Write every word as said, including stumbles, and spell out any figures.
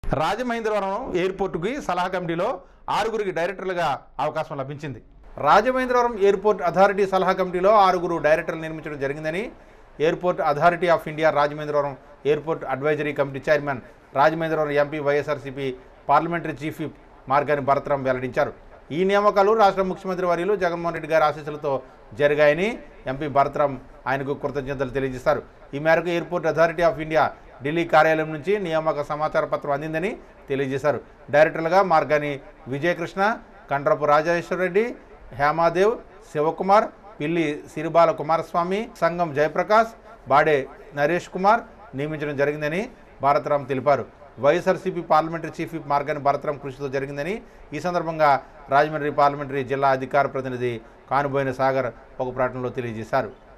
రాజమహేంద్రవరం ఎయిర్పోర్టుకి సలహా కమిటీలో ఆరుగురికి డైరెక్టర్లుగా అవకాశం లభించింది. రాజమహేంద్రవరం ఎయిర్పోర్ట్ అథారిటీ సలహా కమిటీలో ఆరుగురు డైరెక్టర్లు నియమించడం జరిగిందని airport authority of India Rajamahendravaram airport advisory committee chairman Rajamahendravaram MP YSRCP parliamentary chief whip Margani Bharatram వెల్లడించారు. ఈ నియామకాలు రాష్ట్ర ముఖ్యమంత్రి వర్యులు జగన్మోహన్ రెడ్డి గారి ఆశీస్సులతో జరిగాయని ఎంపీ భరతరాం ఆయనకు కృతజ్ఞతలు తెలియజేశారు. ఈ మేరకు airport authority of India Delhi కార్యాలయం నుంచి నియామక సమాచార పత్రం అందిందని తెలియజేశారు. డైరెక్టర్లుగా మార్గాని విజయకృష్ణ, కండ్రపు రాజేశ్వరరెడ్డి, హేమాదేవ్, శివకుమార్, పిల్లి సిరిబాల కుమారస్వామి, సంగం జయప్రకాష్, బాడే నరేష్ కుమార్ నియమించడం జరిగిందని భరతరాం తెలిపారు. YSRCP parliamentary chief whip Margani Bharatram కృషితో జరిగిందని ఈ సందర్భంగా రాజమండ్రి పార్లమెంటరీ జిల్లా అధికార ప్రతినిధి కానుబోయిన సాగర్ ఒక ప్రకటనలో తెలియజేశారు.